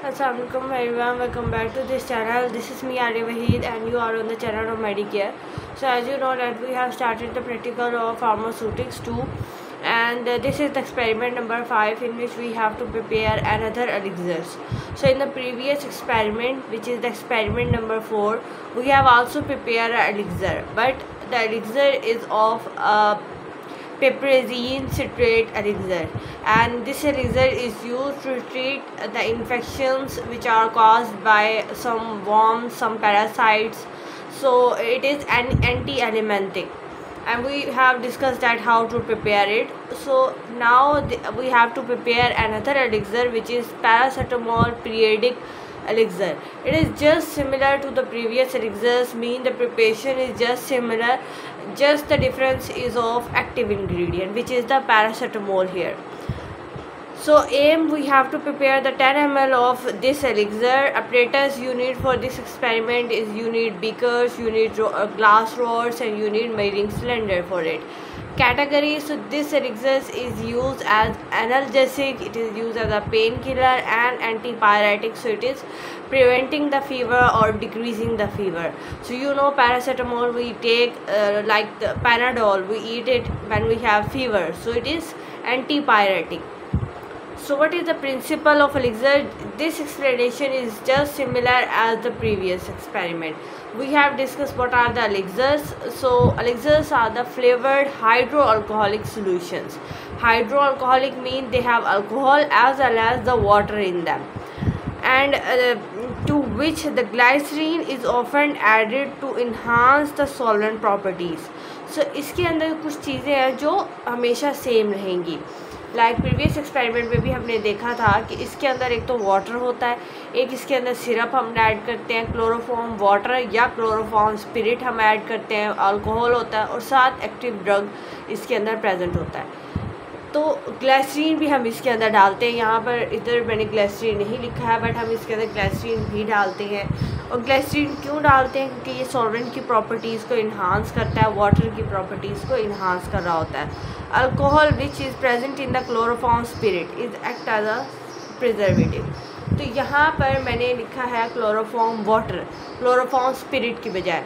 Assalamualaikum everyone, welcome back to this channel. This is me Arya Wahid and you are on the channel of Medicare. So as you know that we have started the practical of pharmaceutics 2 and this is the experiment number 5 in which we have to prepare another elixirs. So in the previous experiment, which is the experiment number 4, we have also prepared an elixir, but the elixir is of piperazine citrate elixir, and this elixir is used to treat the infections which are caused by some worms, some parasites. So it is an anti-epileptic, and we have discussed that how to prepare it. So now we have to prepare another elixir, which is paracetamol periodic elixir. It is just similar to the previous elixirs, mean the preparation is just similar, just the difference is of active ingredient, which is the paracetamol here. So aim, we have to prepare the 10 ml of this elixir. Apparatus you need for this experiment is you need beakers, you need glass rods, and you need measuring cylinder for it. Category, so this elixir is used as analgesic, it is used as a painkiller and antipyretic, so it is preventing the fever or decreasing the fever. So you know paracetamol we take like the Panadol, we eat it when we have fever, so it is antipyretic. So what is the principle of elixir? This explanation is just similar as the previous experiment. We have discussed what are the elixirs. So elixirs are the flavored hydroalcoholic solutions. Hydroalcoholic means they have alcohol as well as the water in them, and to which the glycerine is often added to enhance the solvent properties. So इसके अंदर कुछ चीज़ें हैं जो हमेशा same रहेंगी. Like previous experiment में भी हमने देखा था कि इसके अंदर एक तो वाटर होता है, एक इसके अंदर सिरप हम ऐड करते हैं, क्लोरोफॉर्म वाटर या क्लोरोफॉर्म स्पिरिट हम ऐड करते हैं, अल्कोहल होता है और साथ एक्टिव ड्रग इसके अंदर प्रेजेंट होता है. तो ग्लिसरीन भी हम इसके अंदर डालते हैं. यहाँ पर इधर मैंने ग्लिसरीन नहीं लिखा है, बट हम इसके अंदर ग्लिसरीन भी डालते हैं. और ग्लिसरीन क्यों डालते हैं? क्योंकि ये सॉल्वेंट की प्रॉपर्टीज़ को इन्हांस करता है, वाटर की प्रॉपर्टीज़ को इन्हांस कर रहा होता है. Alcohol which is present in the chloroform spirit is act as a preservative. तो यहाँ पर मैंने लिखा है क्लोरोफॉर्म वाटर क्लोरोफॉर्म स्पिरिट की बजाय.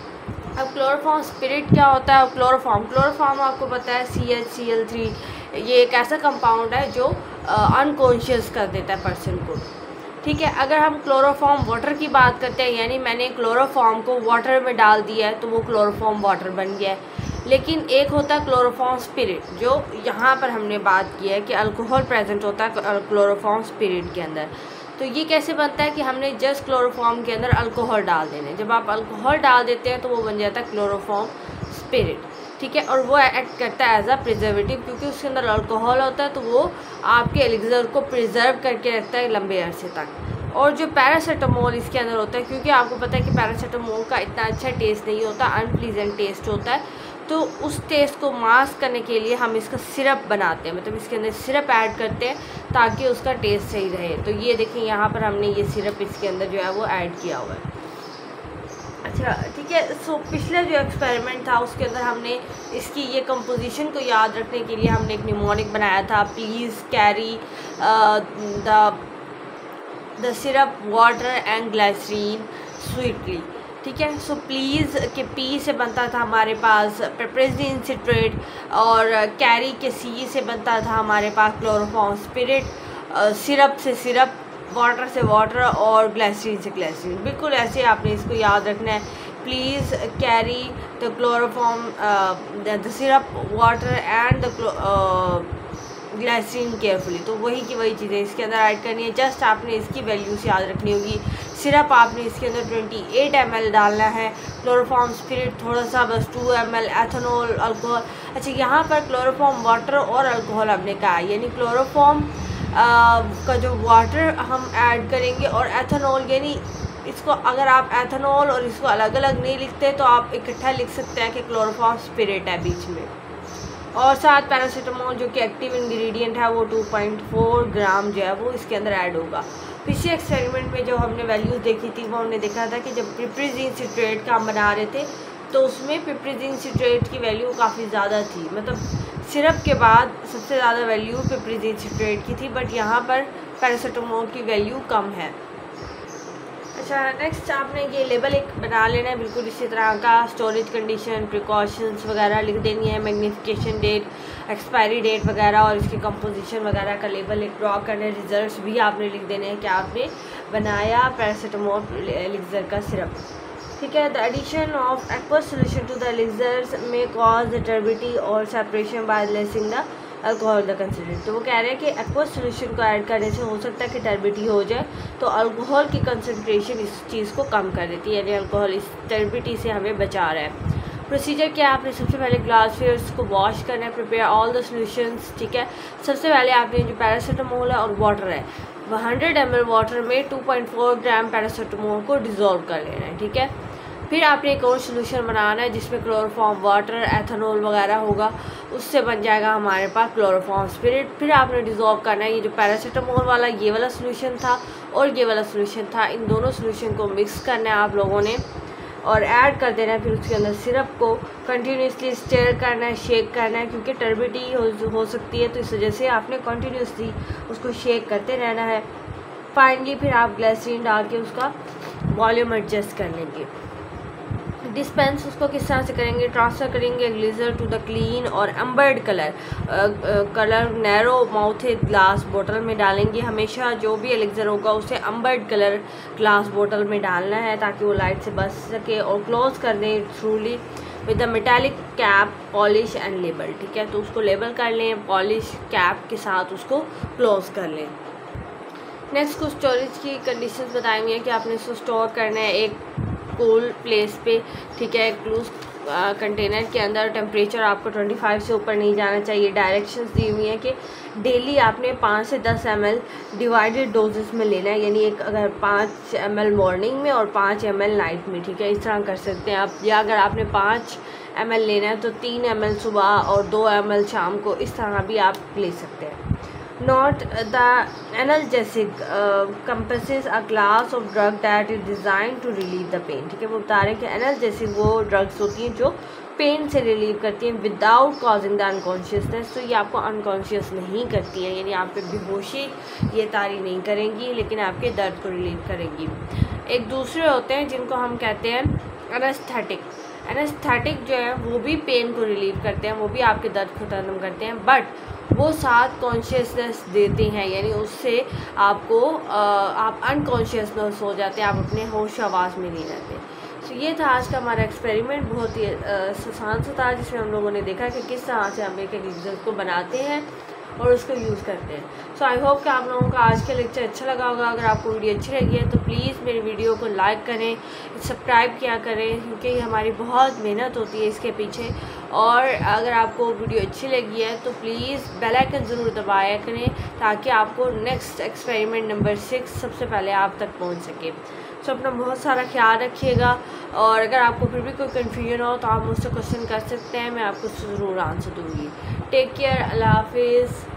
अब क्लोरोफॉर्म स्पिरिट क्या होता है? क्लोरोफॉर्म आपको पता है CHCl3, ये एक ऐसा कंपाउंड है जो अनकॉन्शियस कर देता है पर्सन को. ठीक है, अगर हम क्लोरोफॉर्म वाटर की बात करते हैं, यानी मैंने क्लोरोफॉर्म को वाटर में डाल दिया है तो वो क्लोरोफॉर्म वाटर बन गया है. लेकिन एक होता है क्लोरोफॉर्म स्पिरिट, जो यहाँ पर हमने बात की है कि अल्कोहल प्रेजेंट होता है क्लोरोफॉर्म स्पिरिट के अंदर. तो ये कैसे बनता है कि हमने जस्ट क्लोरोफॉर्म के अंदर अल्कोहल डाल देने. जब आप अल्कोहल डाल देते हैं तो वो बन जाता है क्लोरोफॉर्म स्पिरिट. ठीक है, और वो एक्ट करता है एज अ प्रिजर्वेटिव, क्योंकि उसके अंदर अल्कोहल होता है तो वो आपके एलिक्सर को प्रिजर्व करके रखता है लंबे अरसे तक. और जो पैरासीटामोल इसके अंदर होता है, क्योंकि आपको पता है कि पैरासीटामोल का इतना अच्छा टेस्ट नहीं होता, अनप्लीजेंट टेस्ट होता है, तो उस टेस्ट को मास्क करने के लिए हम इसका सिरप बनाते हैं, मतलब इसके अंदर सिरप ऐड करते हैं ताकि उसका टेस्ट सही रहे. तो ये देखें यहाँ पर हमने ये सिरप इसके अंदर जो है वो ऐड किया हुआ है. अच्छा ठीक है. सो पिछला जो एक्सपेरिमेंट था उसके अंदर हमने इसकी ये कंपोजिशन को याद रखने के लिए हमने एक निमोनिक बनाया था. Please carry the syrup water and glycerine sweetly. ठीक है, सो प्लीज़ के पी से बनता था हमारे पास पिपराज़ीन सिट्रेट, और कैरी के सी से बनता था हमारे पास क्लोरोफॉर्म स्पिरिट, सिरप से सिरप, वाटर से वाटर और ग्लिसरीन से ग्लिसरीन. बिल्कुल ऐसे आपने इसको याद रखना है. Please carry the chloroform the syrup water and the glycerine carefully. तो वही की वही चीज़ें इसके अंदर ऐड करनी है. जस्ट आपने इसकी वैल्यूज याद रखनी होगी. सिरप आपने इसके अंदर 28 ml डालना है, क्लोरोफॉर्म स्पिरिट थोड़ा सा बस 2 ml, एथेनॉल, अल्कोहल. अच्छा, यहाँ पर क्लोरोफॉर्म वाटर और अल्कोहल हमने कहा, यानी क्लोरोफॉर्म का जो वाटर हम ऐड करेंगे और एथेनॉल, यानी इसको अगर आप एथेनॉल और इसको अलग अलग नहीं लिखते तो आप इकट्ठा लिख सकते हैं कि क्लोरोफॉर्म स्पिरिट है बीच में. और साथ पैरासीटामोल जो कि एक्टिव इंग्रेडिएंट है वो 2.4 ग्राम जो है वो इसके अंदर ऐड होगा. पिछले एक्सपेरिमेंट में जो हमने वैल्यूज़ देखी थी वो हमने देखा था कि जब पिपराज़ीन सिट्रेट का हम बना रहे थे तो उसमें पिपराज़ीन सिट्रेट की वैल्यू काफ़ी ज़्यादा थी, मतलब सिरप के बाद सबसे ज़्यादा वैल्यू पिपराज़ीन सिट्रेट की थी, बट यहाँ पर पैरासीटामोल की वैल्यू कम है। अच्छा, नेक्स्ट आपने ये लेबल एक बना लेना है बिल्कुल इसी तरह का, स्टोरेज कंडीशन, प्रिकॉशंस वगैरह लिख देनी है, मैग्नीफिकेशन डेट, एक्सपायरी डेट वगैरह और इसकी कंपोजिशन वगैरह का लेबल एक ड्रॉ करना है। रिजल्ट्स भी आपने लिख देने हैं कि आपने बनाया पैरासीटामोल एलिक्सर का सिरप। ठीक है। The addition of aqueous solution to the elixirs may cause the turbidity और separation by lessening the alcohol the concentrate. तो वो कह रहे हैं कि एक्वस सोल्यूशन को ऐड करने से हो सकता है कि टर्बिडिटी हो जाए, तो अल्कोहल की कंसनट्रेशन इस चीज़ को कम कर देती है, यानी अल्कोहल इस टर्बिडिटी से हमें बचा रहा है। प्रोसीजर क्या है, आपने सबसे पहले ग्लास फिर उसको वॉश करना है, प्रिपेयर ऑल द सोल्यूशंस। ठीक है। सबसे पहले आपने जो पैरासीटामोल है और वाटर है, वह 100 ml वाटर में 2.4 ग्राम पैरासीटामोल को डिज़ोल्व कर लेना है। ठीक है। फिर आपने एक और सोल्यूशन बनाना है जिसमें क्लोरोफॉर्म वाटर, एथेनॉल वगैरह होगा, उससे बन जाएगा हमारे पास क्लोरोफॉर्म स्पिरिट। फिर आपने डिज़ोल्व करना है, ये जो पैरासीटामोल वाला ये वाला सोल्यूशन था और ये वाला सोल्यूशन था, इन दोनों सोल्यूशन को मिक्स करना है आप लोगों ने और ऐड कर देना है। फिर उसके अंदर सिरप को कंटिन्यूसली स्टर करना है, शेक करना है, क्योंकि टर्बिडिटी हो सकती है, तो इस वजह से आपने कंटिन्यूसली उसको शेक करते रहना है। फाइनली फिर आप ग्लिसरीन डाल के उसका वॉल्यूम एडजस्ट कर लेंगे। डिस्पेंस उसको किस तरह से करेंगे, ट्रांसफ़र करेंगे ग्लीजर टू द क्लीन और ambered colour narrow mouthed glass बोतल में डालेंगे। हमेशा जो भी एलिक्सर होगा उसे एम्बर्ड कलर ग्लास बोतल में डालना है ताकि वो लाइट से बच सके, और क्लोज कर दें thoroughly with the metallic cap, polish and label. ठीक है। तो उसको लेबल कर लें, पॉलिश कैप के साथ उसको क्लोज कर लें। नेक्स्ट कुछ स्टोरेज की कंडीशंस बताएंगे कि आपने इसको स्टोर करना है एक कूल प्लेस पे। ठीक है। क्लोज कंटेनर के अंदर टेम्परेचर आपको 25 से ऊपर नहीं जाना चाहिए। डायरेक्शंस दी हुई हैं कि डेली आपने 5 से 10 ml डिवाइडेड डोजेस में लेना है, यानी एक अगर 5 ml मॉर्निंग में और 5 ml नाइट में। ठीक है। इस तरह कर सकते हैं आप, या अगर आपने 5 ml लेना है तो 3 ml सुबह और 2 ml शाम को, इस तरह भी आप ले सकते हैं। Not the analgesic compasses a class of drug that is designed to relieve the pain। ठीक है। वो बता रहे हैं कि एनाल्जेसिक वो ड्रग्स होती हैं जो पेन से रिलीव करती हैं विदाउट कॉजिंग द अनकॉन्शियसनेस। तो ये आपको अनकॉन्शियस नहीं करती हैं, यानी आप पे बेहोशी ये तारी नहीं करेंगी, लेकिन आपके दर्द को रिलीव करेंगी। एक दूसरे होते हैं जिनको हम कहते हैं एनेस्थेटिक। एनेस्थेटिक जो है वो भी पेन को रिलीव करते हैं, वो भी आपके दर्द को खत्म करते हैं, बट वो साथ कॉन्शियसनेस देते हैं, यानी उससे आपको आप अनकॉन्शियसनेस हो जाते हैं, आप अपने होश आवाज़ में नहीं रहते। तो ये था आज का हमारा एक्सपेरिमेंट, बहुत ही आसान सा था, जिसमें हम लोगों ने देखा कि किस तरह से हम एक एलिक्सर को बनाते हैं और उसको यूज़ करते हैं। सो आई होप कि आप लोगों का आज का लेक्चर अच्छा लगा होगा। अगर आपको वीडियो अच्छी लगी है तो प्लीज़ मेरी वीडियो को लाइक करें, सब्सक्राइब किया करें, क्योंकि हमारी बहुत मेहनत होती है इसके पीछे। और अगर आपको वीडियो अच्छी लगी है तो प्लीज़ बेल आइकन ज़रूर दबाया करें ताकि आपको नेक्स्ट एक्सपेरिमेंट नंबर 6 सबसे पहले आप तक पहुँच सके। सो अपना बहुत सारा ख्याल रखिएगा, और अगर आपको फिर भी कोई कन्फ्यूजन हो तो आप मुझसे क्वेश्चन कर सकते हैं, मैं आपको ज़रूर आंसर दूँगी। टेक केयर, अल्लाह हाफिज़।